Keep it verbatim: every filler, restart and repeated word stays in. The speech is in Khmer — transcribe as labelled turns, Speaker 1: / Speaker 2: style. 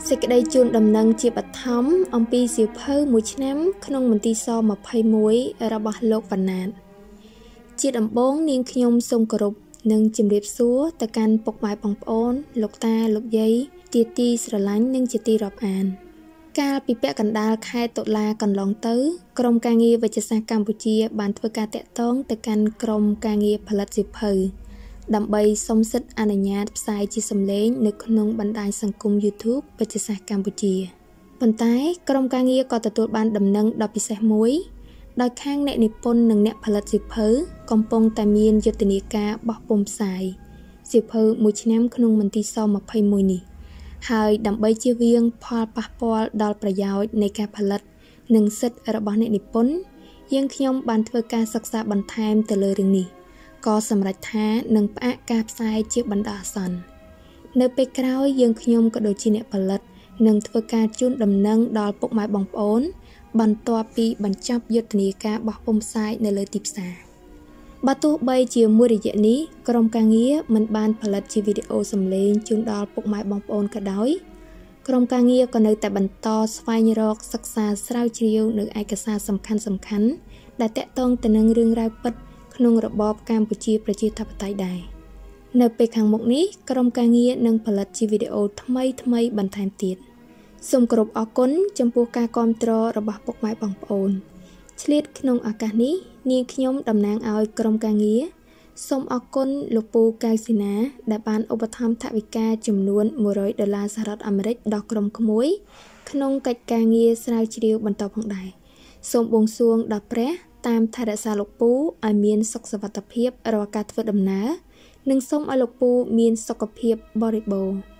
Speaker 1: សេចក្តីជូនដំណឹងជាបឋមអំពីសៀវភៅមួយឆ្នាំក្នុងមន្ទីរស ម្ភៃមួយ របស់លោកវណ្ណាតជាដំបូងនាងខ្ញុំសូមគោរពនិងជម្រាបសួរទៅកាន់ពុកម៉ែបងប្អូនលោកតាលោកយាយជាទីស្រឡាញ់និងជាទីរាប់អានកាលពីពាក់កណ្ដាលខែតុលាកន្លងទៅក្រមការងារវិទ្យាសាស្ត្រកម្ពុជាបានធ្វើការតាក់ទងទៅកាន់ក្រមការងារផលិតសៀវភៅដើម្បីសុំសិទ្ធិអនុញ្ញាតផ្សាយជាសំឡេងនៅក្នុងបណ្ដាញសង្គម YouTube វិទ្យាសាស្ត្រកម្ពុជាប៉ុន្តែក្រមការងារក៏ទទួលបានដំណឹងដ៏ពិសេសមួយដោយខាងអ្នកនិពន្ធនិងអ្នកផលិតសៀវភៅកំពុងតែមានយុទ្ធនាការបោះពុម្ពផ្សាយសៀវភៅមួយឆ្នាំក្នុងមន្ទីរស ម្ភៃមួយ នេះហើយដើម្បីជៀសវាងផលប៉ះពាល់ដល់ប្រយោជន៍នៃការផលិតនិងសិទ្ធិរបស់អ្នកនិពន្ធយើងខ្ញុំបានធ្វើការសិក្សាបន្ថែមទៅលើរឿងនេះក៏សម្រេចថានឹងផ្អាកការផ្សាយជាបណ្ដោះអាសន្ននៅពេលក្រោយយើងខ្ញុំក៏ដូចជាអ្នកផលិតនឹងធ្វើការជូនដំណឹងដល់ពុកម៉ែបងប្អូនបន្ទាប់ពីបញ្ចប់យុទ្ធនាការបោះពុម្ពផ្សាយនៅលើទីផ្សារបើទោះបីជាមួយរយៈនេះក្រុមការងារមិនបានផលិតជាវីដេអូសំឡេងជូនដល់ពុកម៉ែបងប្អូនក៏ដោយក្រុមការងារក៏នៅតែបន្តស្វែងរកសិក្សាស្រាវជ្រាវនៅឯកសារសំខាន់សំខាន់ដែលតាក់ទងទៅនឹងរឿងរ៉ាវពិតក្នុងរបបកម្ពុជាប្រជាធិបតេយ្យដែរនៅពេលខាងមុខនេះក្រុមការងារនឹងផលិតជាវីដេអូថ្មីថ្មីបន្ថែមទៀតសូមគោរពអរគុណចំពោះការគាំទ្ររបស់ពុកម៉ែបងប្អូនឆ្លៀតក្នុងឱកាសនេះនាងខ្ញុំតំណាងឲ្យក្រុមការងារសូមអរគុណលោកពូកៅស៊ីណាដែលបានឧបត្ថម្ភថវិកាចំនួនមួយរយដុល្លារសហរដ្ឋអាមេរិកដល់ក្រុមក្មួយក្នុងកិច្ចការងារស្រាវជ្រាវបន្តផងដែរសូមបួងសួងដល់ព្រះតាមថែរក្សាលោកពូឲ្យមានសុខសុវត្ថិភាពរាល់ការធ្វើដំណើរនិងសូមឲ្យលោកពូមានសុខភាពបរិបូរណ៍